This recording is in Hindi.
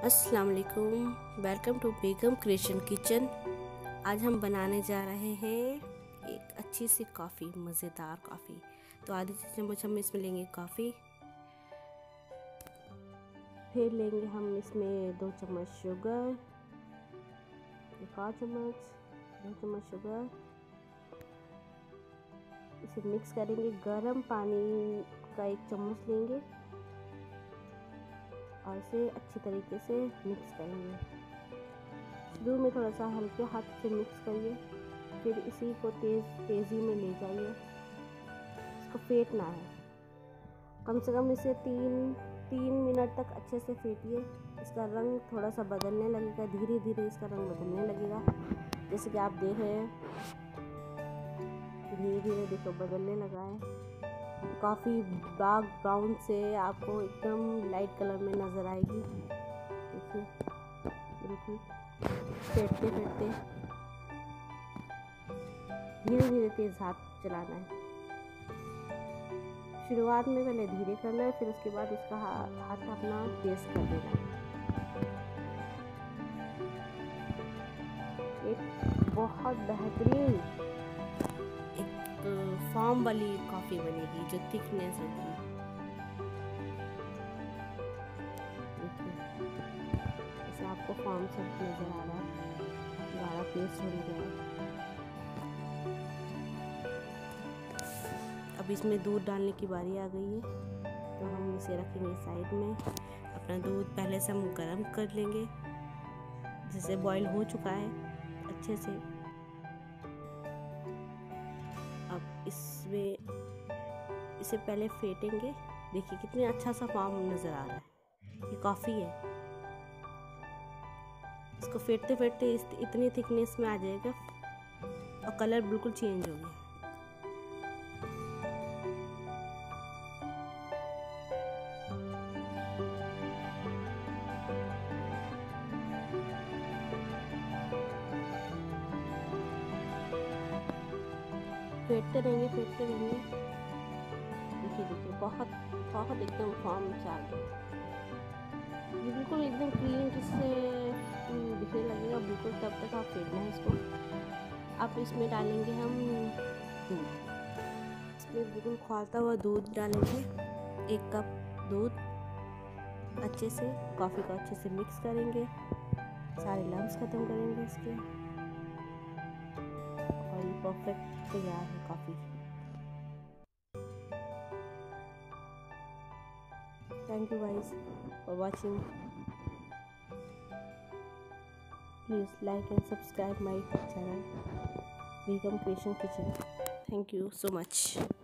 अस्सलाम वालेकुम, welcome to Begum creation kitchen. आज हम बनाने जा रहे हैं एक अच्छी सी कॉफ़ी, मज़ेदार कॉफ़ी। तो आधी चम्मच हम इसमें लेंगे कॉफ़ी, फिर लेंगे हम इसमें 2 चम्मच शुगर, एक और चम्मच, 2 चम्मच शुगर। इसे मिक्स करेंगे। गर्म पानी का 1 चम्मच लेंगे और इसे अच्छी तरीके से मिक्स करेंगे। शुरू में थोड़ा सा हल्के हाथ से मिक्स करिए, फिर इसी को तेज़ी में ले जाइए। इसको फेंटना है, कम से कम इसे 3 मिनट तक अच्छे से फेंटिए। इसका रंग थोड़ा सा बदलने लगेगा, धीरे धीरे इसका रंग बदलने लगेगा। जैसे कि आप देख रहे हैं, धीरे धीरे देखो बदलने लगा है। काफ़ी डार्क ब्राउन से आपको एकदम लाइट कलर में नज़र आएगी। देखिए, बिल्कुल फेंटते फेंटते धीरे धीरे तेज़ हाथ चलाना है। शुरुआत में पहले धीरे करना है, फिर उसके बाद उसका हाथ अपना तेज़ कर देना है। एक बहुत बेहतरीन फॉर्म वाली कॉफ़ी बनेगी जो थिकनेस होगी। जैसे आपको फॉर्म सब नज़र आ रहा है, गाढ़ा पेस्ट बन गया है। अब इसमें दूध डालने की बारी आ गई है, तो हम इसे रखेंगे साइड में। अपना दूध पहले से हम गर्म कर लेंगे, जैसे बॉईल हो चुका है अच्छे से। अब इसमें इसे पहले फेंटेंगे। देखिए कितनी अच्छा सा फॉर्म नज़र आ रहा है। ये कॉफ़ी है। इसको फेंटते फेंटते इतनी थिकनेस में आ जाएगा और कलर बिल्कुल चेंज हो गया। फेंटते रहेंगे, फेंटते रहेंगे। देखिए देखिए, बहुत बहुत एकदम फॉर्म से आ गया। ये बिल्कुल एकदम क्रीम जिससे दिखने लगेगा, बिल्कुल तब तक आप फेंटना है इसको। अब इसमें डालेंगे हम दूध। इसमें बिल्कुल खौलता हुआ दूध डालेंगे, 1 कप दूध। अच्छे से कॉफ़ी को अच्छे से मिक्स करेंगे, सारे लम्स ख़त्म करेंगे इसके, और ये परफेक्ट तैयार है coffee. Thank you guys for watching. Please like and subscribe my channel Begum Creation Kitchen. Thank you so much.